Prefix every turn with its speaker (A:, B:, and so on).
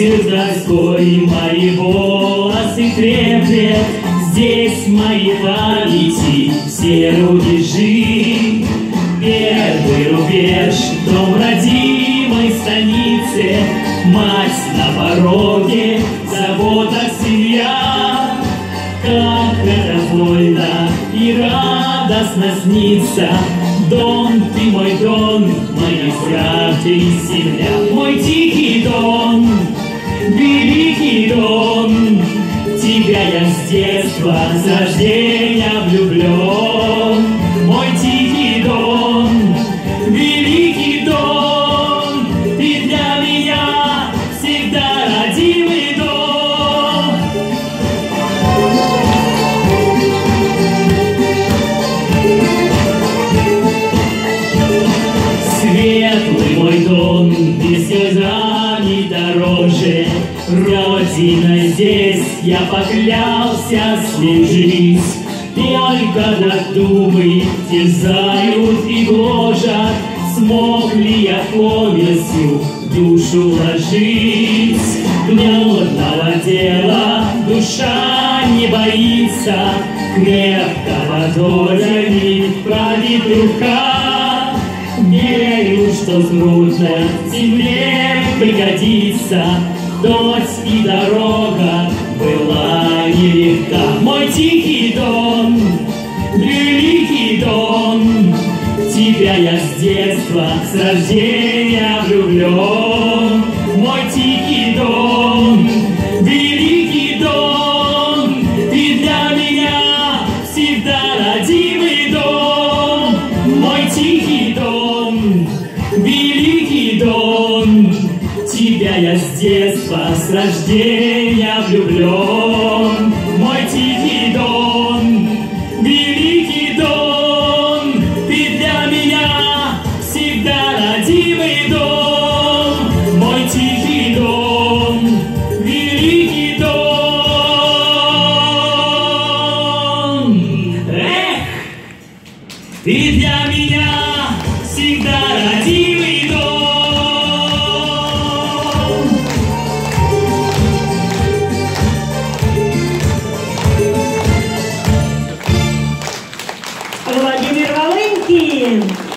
A: Ветер доской мои волосы треплет, здесь мои памяти все рубежи. Первый рубеж, дом родимой станицы, мать на пороге, забота семья. Как это вольно и радостно снится, Дон, ты мой Дон, мои браты и земля. Мой тихий Дон, великий Дон, тебя я с детства, с рождения влюблен. Мой тихий Дон, великий Дон, ты для меня всегда родимый дом. Светлый мой Дон, ты слезами дороже, Родина здесь я поклялся служить. Только на думы терзают и гложат, смог ли я повестью душу ложить? Гневного дела душа не боится, крепко подолями правит рука. Верю, что трудно земле пригодится, дочь и дорога была нелегка. Мой тихий Дон, великий Дон, тебя я с детства, с рождения влюблен. Мой тихий Дон, великий Дон, ты для меня всегда родимый дом. Мой тихий Дон, великий Дон, тебя я с детства, с рождения влюблен. Мой тихий Дон, великий Дон, ты для меня всегда родимый дом. Мой тихий Дон, великий Дон. Эх, ты для меня всегда родимый дом.
B: Владимир Волынкин.